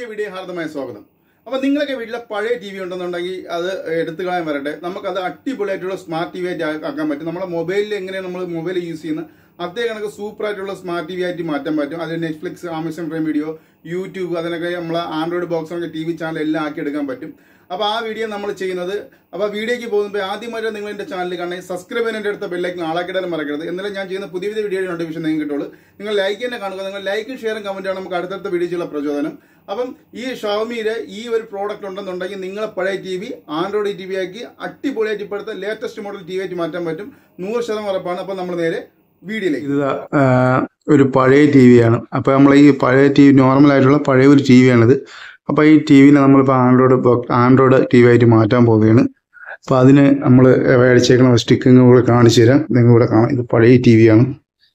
പുതിയ വീഡിയോ ഹാർദമായ സ്വാഗതം. അപ്പോൾ നിങ്ങളൊക്കെ വീട്ടിലെ പഴയ ടി വി ഉണ്ടെന്നുണ്ടെങ്കിൽ അത് എടുത്തു കളയാൻ വരട്ടെ. നമുക്കത് അടിപൊളിയായിട്ടുള്ള സ്മാർട്ട് ടി വി ആയിട്ട് ആക്കാൻ പറ്റും. നമ്മുടെ മൊബൈലിൽ എങ്ങനെയാണ് നമ്മൾ മൊബൈൽ യൂസ് ചെയ്യുന്നത് അതേ കണക്ക് സൂപ്പർ ആയിട്ടുള്ള സ്മാർട്ട് ടി വി ആയിട്ട് മാറ്റാൻ പറ്റും. അതിൽ Netflix, Amazon Prime video, YouTube, അതിനൊക്കെ നമ്മളെ Android box T V channel എല്ലാം ആക്കി എടുക്കാൻ പറ്റും. അപ്പോൾ ആ വീഡിയോ നമ്മൾ ചെയ്യുന്നത്. അപ്പോൾ വീഡിയോയ്ക്ക് പോകുമ്പോൾ ആദ്യമായിട്ട് നിങ്ങൾ എൻ്റെ ചാനൽ കാണാൻ സബ്സ്ക്രൈബ് ചെയ്യാൻ അടുത്ത ബെല്ലൈക്കൻ ആളാക്കിടാനും മറക്കരുത്. എന്നാലും ഞാൻ ചെയ്യുന്ന പുതിയ വീഡിയോയുടെ നോട്ടിഫിക്കേഷൻ നിങ്ങൾക്ക് കിട്ടുള്ളൂ. നിങ്ങൾ ലൈക്ക് തന്നെ കാണുക. നിങ്ങൾ ലൈക്കും ഷെയറും കമൻറ്റാണ് നമുക്ക് അടുത്തടുത്ത വീഡിയോയ്ക്കുള്ള പ്രചോദനം. അപ്പം ഈ ഷവമിയുടെ ഈ ഒരു പ്രോഡക്റ്റ് ഉണ്ടെന്നുണ്ടെങ്കിൽ നിങ്ങളെ പഴയ T V Android T V ആക്കി അടിപൊളിയായിട്ട് ഇപ്പോഴത്തെ ലേറ്റസ്റ്റ് മോഡൽ ടി വി ആയിട്ട് മാറ്റാൻ പറ്റും. 100% ഉറപ്പാണ്. അപ്പം നമ്മൾ നേരെ വീഡിയോയിലേക്ക്. ഇത് ഒരു പഴയ ടി വിയാണ്. അപ്പോൾ നമ്മൾ ഈ പഴയ ടി വി നോർമലായിട്ടുള്ള പഴയ ഒരു ടി വിയാണിത്. അപ്പോൾ ഈ ടി വിനെ നമ്മളിപ്പോൾ ആൻഡ്രോയിഡ് ടി വി ആയിട്ട് മാറ്റാൻ പോവുകയാണ്. അപ്പോൾ അതിന് നമ്മൾ മേടിച്ചേക്കുന്ന സ്റ്റിക്കിങ് കൂടെ കാണിച്ചു തരാം. നിങ്ങൾ ഇവിടെ കാണാം. ഇത് പഴയ ടി വിയാണ്.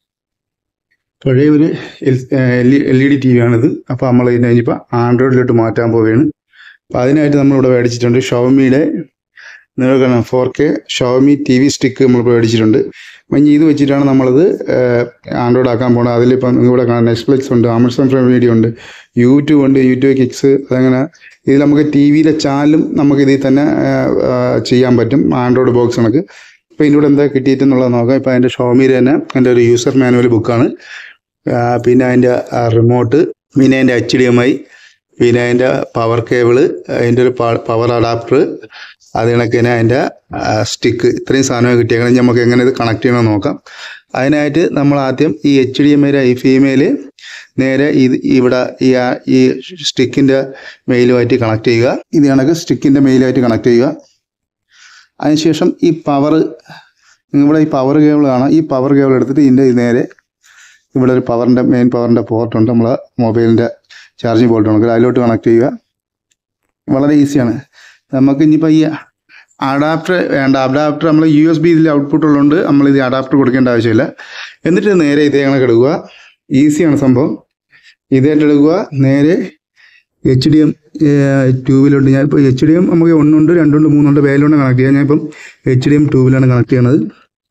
പഴയ ഒരു LED ടി വിയാണിത്. അപ്പോൾ നമ്മൾ ഇതിനെ കഴിഞ്ഞിപ്പോൾ ആൻഡ്രോയിഡിലോട്ട് മാറ്റാൻ പോവുകയാണ്. അപ്പോൾ അതിനായിട്ട് നമ്മളിവിടെ മേടിച്ചിട്ടുണ്ട് ഷവമിയുടെ നിങ്ങൾക്ക് 4K Xiaomi T V stick നമ്മളിപ്പോൾ മേടിച്ചിട്ടുണ്ട്. ഇനി ഇത് വെച്ചിട്ടാണ് നമ്മളത് ആൻഡ്രോയിഡ് ആക്കാൻ പോകുന്നത്. അതിലിപ്പം ഇവിടെ കാണാം നെറ്റ്ഫ്ലിക്സ് ഉണ്ട്, ആമസോൺ പ്രൈം വീഡിയോ ഉണ്ട്, യൂട്യൂബ് ഉണ്ട്, യൂട്യൂബ് കിക്സ്. അതങ്ങനെ ഇതിൽ നമുക്ക് ടി വിയിലെ ചാനലും നമുക്ക് ഇതിൽ തന്നെ ചെയ്യാൻ പറ്റും ആൻഡ്രോയിഡ് ബോക്സ് കണക്ക്. ഇപ്പോൾ ഇതിൻ്റെ കൂടെ എന്താ കിട്ടിയിട്ടെന്നുള്ളത് നോക്കാം. ഇപ്പോൾ അതിൻ്റെ ഷവമിയുടെ തന്നെ എൻ്റെ ഒരു യൂസർ മാനുവൽ ബുക്കാണ്. പിന്നെ അതിൻ്റെ റിമോട്ട്, പിന്നെ അതിൻ്റെ HDMI, പിന്നെ അതിൻ്റെ പവർ കേബിള്, അതിൻ്റെ ഒരു പവർ അഡാപ്റ്റർ, അത് കണക്ക് തന്നെ അതിൻ്റെ സ്റ്റിക്ക്. ഇത്രയും സാധനം കിട്ടിയാൽ നമുക്ക് എങ്ങനെ ഇത് കണക്ട് ചെയ്യണമെന്ന് നോക്കാം. അതിനായിട്ട് നമ്മൾ ആദ്യം ഈ HDMI ഫീമെയിൽ നേരെ ഇവിടെ ഈ സ്റ്റിക്കിൻ്റെ മെയിലുമായിട്ട് കണക്ട് ചെയ്യുക. ഇത് കണക്ക് സ്റ്റിക്കിൻ്റെ മെയിലുമായിട്ട് കണക്ട് ചെയ്യുക. അതിനുശേഷം ഈ ഇവിടെ ഈ പവർ കേബിൾ കാണാം. ഈ പവർ കേബിൾ എടുത്തിട്ട് ഇതിൻ്റെ നേരെ ഇവിടെ ഒരു മെയിൻ പവറിൻ്റെ പോർട്ടുണ്ട്. നമ്മളെ മൊബൈലിൻ്റെ ചാർജിങ് പോർട്ട് നമുക്ക് അതിലോട്ട് കണക്ട് ചെയ്യുക. വളരെ ഈസിയാണ്. നമുക്ക് ഇനിയിപ്പോൾ ഈ അഡാപ്റ്റർ വേണ്ട. അഡാപ്റ്റർ നമ്മൾ USB ഇതിൽ ഔട്ട്പുട്ട് ഉള്ളതുകൊണ്ട് നമ്മളിത് അഡാപ്റ്റർ കൊടുക്കേണ്ട ആവശ്യമില്ല. എന്നിട്ട് നേരെ ഇതേ കണക്ക് എടുക്കുക. ഈസിയാണ് സംഭവം. ഇതായിട്ട് എടുക്കുക. നേരെ HDM ട്യൂബിലുണ്ട്. ഞാനിപ്പോൾ HDM നമുക്ക് 1 ഉണ്ട്, 2 ഉണ്ട്, 3 ഉണ്ട്, വേലുണ്ട് കണക്ട് ചെയ്യാം. ഞാനിപ്പം HDM ട്യൂബിലാണ് കണക്ട് ചെയ്യണത്.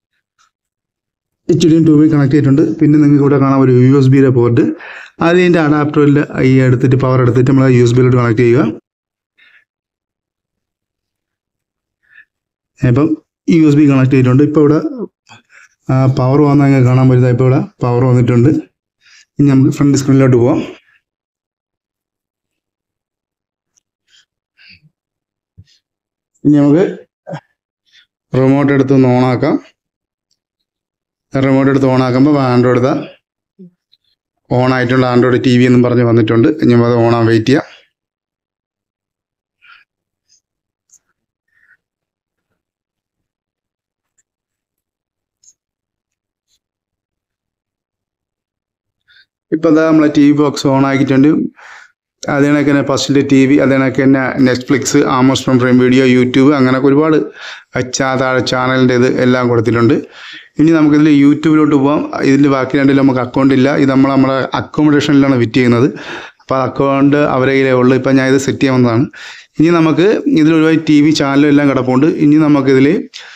HDM ട്യൂബിൽ കണക്ട് ചെയ്തിട്ടുണ്ട്. പിന്നെ നിങ്ങൾക്ക് ഇവിടെ കാണാം ഒരു USB പോർട്ട്. അതിൻ്റെ അഡാപ്റ്ററിൽ ഈ എടുത്തിട്ട് പവർ എടുത്തിട്ട് നമ്മൾ USB-ലോട്ട് കണക്ട് ചെയ്യുക. ഇപ്പം USB കണക്ട് ചെയ്തിട്ടുണ്ട്. ഇപ്പോൾ ഇവിടെ പവർ വന്നാൽ അങ്ങനെ കാണാൻ പറ്റുന്നത്. ഇപ്പോൾ ഇവിടെ പവർ വന്നിട്ടുണ്ട്. ഇനി നമുക്ക് ഫ്രണ്ട് സ്ക്രീനിലോട്ട് പോവാം. ഇനി നമുക്ക് റിമോട്ട് എടുത്ത് ഒന്ന് ഓണാക്കാം. റിമോട്ട് എടുത്ത് ഓണാക്കുമ്പോൾ ആൻഡ്രോയിഡ് ഓണായിട്ടുള്ള ആൻഡ്രോയിഡ് TV എന്നും പറഞ്ഞ് വന്നിട്ടുണ്ട്. ഇനി അത് ഓണാൻ വെയിറ്റ് ചെയ്യാം. ഇപ്പോൾ എന്താ നമ്മളെ TV ബോക്സ് ഓൺ ആക്കിയിട്ടുണ്ട്. അത് കണക്ക് തന്നെ ഫസ്റ്റിൻ്റെ TV, അത് കണക്ക് തന്നെ Netflix, Amazon Prime video, YouTube, അങ്ങനെ ഒരുപാട് താഴെ ചാനലിൻ്റെ ഇത് എല്ലാം കൊടുത്തിട്ടുണ്ട്. ഇനി നമുക്കിതിൽ യൂട്യൂബിലോട്ട് പോകാം. ഇതിൽ ബാക്കി രണ്ടിലും നമുക്ക് അക്കൗണ്ട് ഇല്ല. ഇത് നമ്മുടെ അക്കോമഡേഷനിലാണ് ഫിറ്റ് ചെയ്യുന്നത്. അപ്പോൾ അക്കൗണ്ട് അവരെ കയ്യിലേ ഉള്ളൂ. ഇപ്പം ഞാൻ ഇത് സെറ്റ് ചെയ്യാവുന്നതാണ്. ഇനി നമുക്ക് ഇതിൽ ഒരുപാട് TV ചാനലും എല്ലാം കിടപ്പുണ്ട്. ഇനി നമുക്കിതിൽ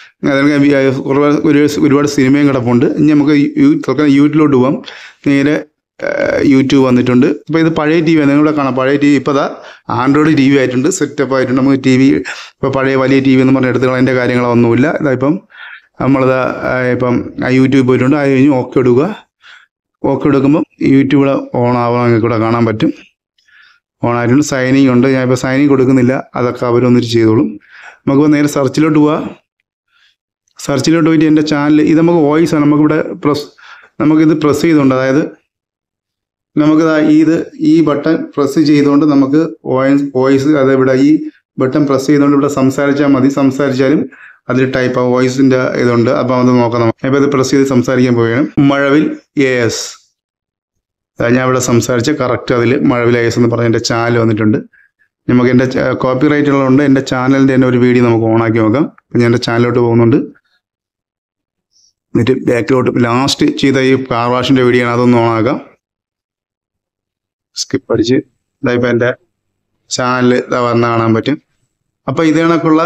ഒരുപാട് സിനിമയും കിടപ്പുണ്ട്. ഇനി നമുക്ക് യൂട്യൂബിലോട്ട് പോകാം. നേരെ യൂട്യൂബ് വന്നിട്ടുണ്ട്. ഇപ്പോൾ ഇത് പഴയ TV ആണ്. നിങ്ങളിവിടെ കാണാം പഴയ TV. ഇപ്പോൾ ആൻഡ്രോയിഡ് TV ആയിട്ടുണ്ട്, സെറ്റപ്പ് ആയിട്ടുണ്ട്. നമുക്ക് TV ഇപ്പോൾ പഴയ വലിയ TV എന്ന് പറഞ്ഞ് എടുത്തുകൾ അതിൻ്റെ കാര്യങ്ങളൊന്നുമില്ല. ഇതായിപ്പം നമ്മളിത് ഇപ്പം യൂട്യൂബ് പോയിട്ടുണ്ട്. അത് കഴിഞ്ഞ് ഓക്കെ എടുക്കുക. ഓക്കെ എടുക്കുമ്പം യൂട്യൂബിൽ ഓൺ ആവാൻ നിങ്ങൾക്ക് ഇവിടെ കാണാൻ പറ്റും. ഓൺ ആയിട്ടുണ്ട്. സൈനിങ് ഉണ്ട്. ഞാനിപ്പോൾ സൈനിങ് കൊടുക്കുന്നില്ല. അതൊക്കെ അവരൊന്നിട്ട് ചെയ്തോളും. നമുക്കിപ്പോൾ നേരെ സെർച്ചിലോട്ട് പോവാം. സെർച്ചിലോട്ട് പോയിട്ട് എൻ്റെ ചാനൽ ഇത് നമുക്ക് വോയിസ് ആണ്. നമുക്കിത് പ്രസ് ചെയ്തുകൊണ്ട്, അതായത് നമുക്കിത് ഈ ബട്ടൺ പ്രസ് ചെയ്തുകൊണ്ട് നമുക്ക് വോയിസ് അത് ഇവിടെ ഈ ബട്ടൺ പ്രസ് ചെയ്തുകൊണ്ട് ഇവിടെ സംസാരിച്ചാൽ മതി. സംസാരിച്ചാലും അതിൽ ടൈപ്പ് ആ വോയിസിൻ്റെ ഇതുണ്ട്. അപ്പോൾ അത് നോക്കാം. ഇപ്പോൾ ഇത് പ്രസ് ചെയ്ത് സംസാരിക്കാൻ പോവുകയാണ്. മഴവിൽ AS. ഞാൻ ഇവിടെ സംസാരിച്ച കറക്റ്റ് അതിൽ മഴവിൽ AS എന്ന് പറഞ്ഞ് എൻ്റെ ചാനൽ വന്നിട്ടുണ്ട്. നമുക്ക് എൻ്റെ കോപ്പി റൈറ്റുകളുണ്ട്. എൻ്റെ ചാനലിൻ്റെ തന്നെ ഒരു വീഡിയോ നമുക്ക് ഓണാക്കി നോക്കാം. ഞാൻ എൻ്റെ ചാനലിലോട്ട് പോകുന്നുണ്ട്. എന്നിട്ട് ബാക്കിലോട്ട് ലാസ്റ്റ് ചെയ്ത ഈ കാർ വാഷിൻ്റെ വീഡിയോ ആണ്. അതൊന്ന് ഓണാക്കാം. സ്കിപ്പ് അടിച്ച് ഇതായിപ്പോൾ എൻ്റെ ചാനൽ വന്ന് കാണാൻ പറ്റും. അപ്പോൾ ഇത് കണക്കുള്ള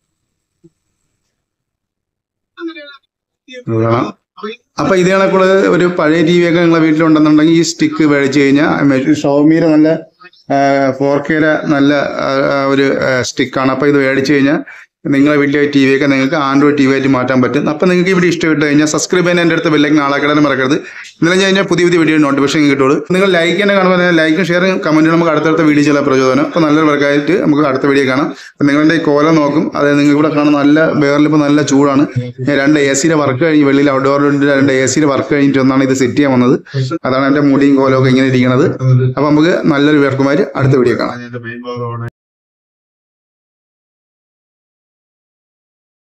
അപ്പോൾ ഇത് കണക്കുള്ള ഒരു പഴയ TV ഒക്കെ നിങ്ങളെ വീട്ടിലുണ്ടെന്നുണ്ടെങ്കിൽ ഈ സ്റ്റിക്ക് മേടിച്ച് കഴിഞ്ഞാൽ ഷവമിയുടെ നല്ല 4K നല്ല ഒരു സ്റ്റിക്കാണ്. അപ്പോൾ ഇത് മേടിച്ചു കഴിഞ്ഞാൽ നിങ്ങളെ വീട്ടിലെ ടി വി ഒക്കെ നിങ്ങൾക്ക് ആൻഡ്രോയിഡ് ടി വി ആയിട്ട് മാറ്റാൻ പറ്റും. അപ്പോൾ നിങ്ങൾക്ക് ഇവിടെ ഇഷ്ടപ്പെട്ട് കഴിഞ്ഞാൽ സബ്സ്ക്രൈബ് ചെയ്യാൻ എൻ്റെ അടുത്ത് ബെല്ലൈക്കൻ ആളാക്കിടാനും മറക്കരുത്. ഇന്നലെ കഴിഞ്ഞാൽ പുതിയ വീഡിയോ നോട്ടിഫിക്കേഷൻ കിട്ടുള്ളൂ. നിങ്ങൾ ലൈക്ക് തന്നെ കാണുമ്പോൾ ലൈക്കും ഷെയറും കമൻറ്റും നമുക്ക് അടുത്തടുത്ത വീഡിയോ ചെയ്യാൻ പ്രചോദനം. അപ്പോൾ നല്ലൊരു വർക്കായിട്ട് നമുക്ക് അടുത്ത വീഡിയോ കാണാം. അപ്പോൾ നിങ്ങളുടെ ഈ കോലം നോക്കും, അതായത് നിങ്ങൾക്ക് ഇവിടെ കാണാൻ നല്ല വേറിലിപ്പോൾ നല്ല ചൂടാണ്. 2 AC വർക്ക് കഴിഞ്ഞ് വെളിയിൽ ഔട്ട്ഡോറിൻ്റെ 2 AC വർക്ക് കഴിഞ്ഞിട്ട് ഒന്നാണ് ഇത് സെറ്റ് ചെയ്യാൻ വന്നത്. അതാണ് എൻ്റെ മുടിയും കോലമൊക്കെ ഇങ്ങനെ ഇരിക്കുന്നത്. അപ്പോൾ നമുക്ക് നല്ലൊരു വർക്കുമായിട്ട് അടുത്ത വീഡിയോ കാണാം.